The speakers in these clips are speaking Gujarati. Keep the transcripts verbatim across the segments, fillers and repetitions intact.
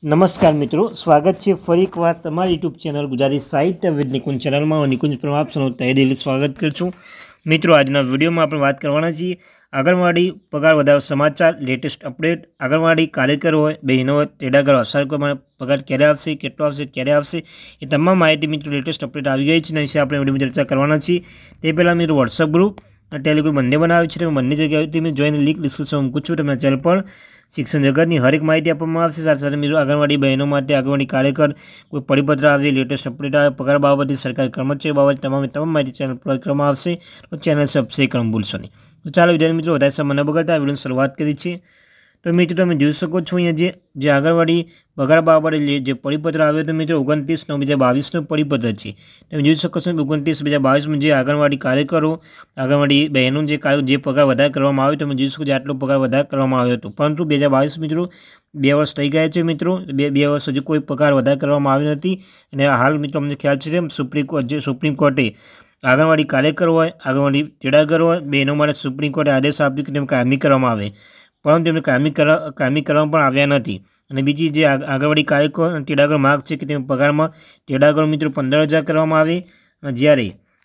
नमस्कार मित्रों, स्वागत है फरी एक बार तमारी यूट्यूब चैनल गुजराती साहित्य विद निकुंज चैनल में। निकुंज पर आप सौનું तहे दिल स्वागत करूँ छूँ। मित्रों, आज विडियो में આપણે વાત કરવાના છીએ આંગણવાડી પગાર વધારો સમાચાર, લેટેસ્ટ અપડેટ, આંગણવાડી કાર્યકરો હોય, બહેનો હોય, તેડાગર અસરકારક પગાર ક્યારે આવશે, કેટલો આવશે, ક્યારે આવશે, એ તમામ માહિતી મિત્રો લેટેસ્ટ અપડેટ આવી ગઈ છે ને વિશે આપણે વિડીયોમાં ચર્ચા કરવાના છીએ। તે પહેલાં મિત્રો વોટ્સઅપ ગ્રુપ ટેલિગ્રામ બંને બનાવે છે, બંને જગ્યાએ તમે જોઈને લિંક ડિસ્ક્રિપ્શનમાં મૂકું છું। તમને ચેનલ પર શિક્ષણ જગતની હરેક માહિતી આપવામાં આવશે। સાથે સાથે મિત્રો આંગણવાડી બહેનો માટે આંગણવાડી કાર્યકર કોઈ પરિપત્ર આવે, લેટેસ્ટ અપડેટ આવે, પગાર બાબતે, સરકારી કર્મચારીઓ બાબતે તમામ તમામ માહિતી ચેનલ પર કરવામાં આવશે। તો ચેનલ સબસ્ક્રાઇબ કરવાનું ભૂલશો નહીં। તો ચાલો વિદ્યાર્થી મિત્રો વધારે સમય ન બગાડતા વિડીયોની શરૂઆત કરી છે। તો મિત્રો તમે જોઈ શકો છો અહીંયા જે જે આંગણવાડી પગાર બાબતે જે પરિપત્ર આવ્યો તો મિત્રો ઓગણત્રીસ નવ બે હજાર બાવીસનો પરિપત્ર છે। તમે જોઈ શકો છો ઓગણત્રીસ બે હજાર બાવીસમાં જે આંગણવાડી કાર્યકરો આંગણવાડી બહેનો જે કાર્ય જે પગાર વધારે કરવામાં આવ્યો તમે જોઈ શકો છો આટલો પગાર વધારે કરવામાં આવ્યો હતો। પરંતુ બે હજાર બાવીસ મિત્રો બે વર્ષ થઈ ગયા છે મિત્રો, બે બે વર્ષ હજુ કોઈ પગાર વધારે કરવામાં આવી નથી। અને હાલ મિત્રો અમને ખ્યાલ છે સુપ્રીમ કોર્ટ જે સુપ્રીમ કોર્ટે આંગણવાડી કાર્યકર હોય, આંગણવાડી તેડાગર હોય, બહેનો માટે સુપ્રીમ કોર્ટે આદેશ આપ્યો કે તેમને કાયમી કરવામાં આવે, પરંતુ તેમને કાયમી કરવા કાયમી કરવામાં પણ આવ્યા નથી। અને બીજી જે આંગણવાડી કાર્યકરો અને તેડાગર માગ છે કે તેના પગારમાં તેડાગર મિત્રો પંદર હજાર કરવામાં આવે અને જ્યારે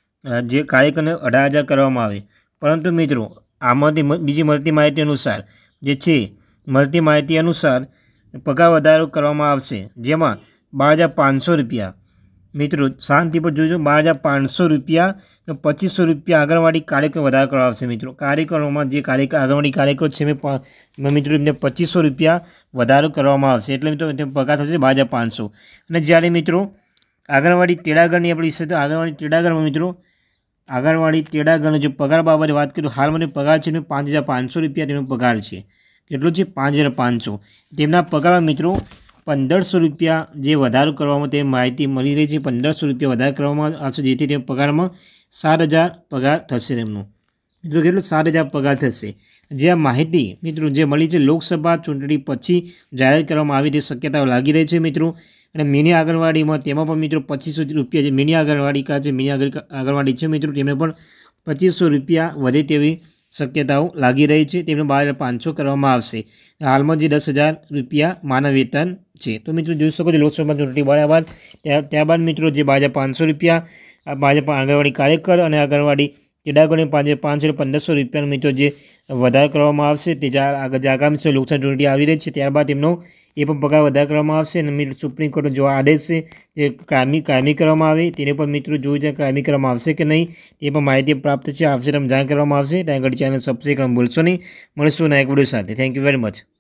જે કાર્યકરને અઢાર હજાર કરવામાં આવે। પરંતુ મિત્રો આમાંથી બીજી મળતી માહિતી અનુસાર જે છે મળતી માહિતી અનુસાર પગાર વધારો કરવામાં આવશે, જેમાં બાર હજાર પાંચસો રૂપિયા મિત્રો શાંતિ પર જોજો બાર હજાર પાંચસો રૂપિયા તો પચીસો રૂપિયા આંગણવાડી કાર્યક્રમ વધારો કરવા આવશે। મિત્રો કાર્યક્રમોમાં જે કાર્ય આંગણવાડી કાર્યક્રમ છે મેં મિત્રો એમને પચીસો રૂપિયા વધારો કરવામાં આવશે, એટલે મિત્રો તેનો પગાર થશે બાર હજાર પાંચસો। અને જ્યારે મિત્રો આંગણવાડી તેડાગરની આપણે વિશે તો આંગણવાડી તેડાગરમાં મિત્રો આંગણવાડી તેડાગરનો જો પગાર બાબતે વાત કરીએ તો હાલમાં પગાર છે પાંચ હજાર પાંચસો રૂપિયા તેમનો પગાર છે। કેટલો છે? પાંચ હજાર પાંચસો। તેમના પગારમાં મિત્રો પંદરસો રૂપિયા જે વધારો કરવામાં તે માહિતી મળી રહી છે, પંદરસો રૂપિયા વધારો કરવામાં આવશે, જેથી તે પગારમાં સાત હજાર પગાર થશે તેમનો। મિત્રો કેટલો? સાત હજાર પગાર થશે। જે આ માહિતી મિત્રો જે મળી છે લોકસભા ચૂંટણી પછી જાહેર કરવામાં આવી તે શક્યતાઓ લાગી રહી છે મિત્રો। અને મિની આંગણવાડીમાં તેમાં પણ મિત્રો પચીસો રૂપિયા જે મિની આંગણવાડીકા છે મિની આંગણવાડી છે મિત્રો તેમને પણ પચીસો રૂપિયા વધે તેવી શક્યતાઓ લાગી રહી છે। તેમને બાર હજાર પાંચસો કરવામાં આવશે। હાલમાં જે દસ હજાર રૂપિયા માનવ વેતન છે। તો મિત્રો જોઈ શકો છો લોકસભા ચૂંટણી મળ્યા બાદ ત્યારબાદ મિત્રો જે બાર હજાર પાંચસો રૂપિયા બાર હજાર આંગણવાડી કાર્યકર અને આંગણવાડી તેડાગરને પાંચ હજાર પાંચસો પંદરસો રૂપિયાનો મિત્રો જે વધારો કરવામાં આવશે તે આગળ આગામી છે લોકસભા ચૂંટણી આવી રહી છે ત્યારબાદ તેમનો એ પણ પગાર વધારો કરવામાં આવશે। અને મિત્રો સુપ્રીમ કોર્ટનો જો આદેશ છે તે કાયમી કાયમી કરવામાં આવે તેને પણ મિત્રો જોઈ જાય કાયમી કરવામાં આવશે કે નહીં તે પણ માહિતી પ્રાપ્ત છે આવશે તમને જાણ કરવામાં આવશે। ત્યાં આગળ ચેનલ સબસ્ક્રાઇબ કરવાનું ભૂલશો નહીં। મળીશું નવા એક વિડીયો સાથે। Thank you very much.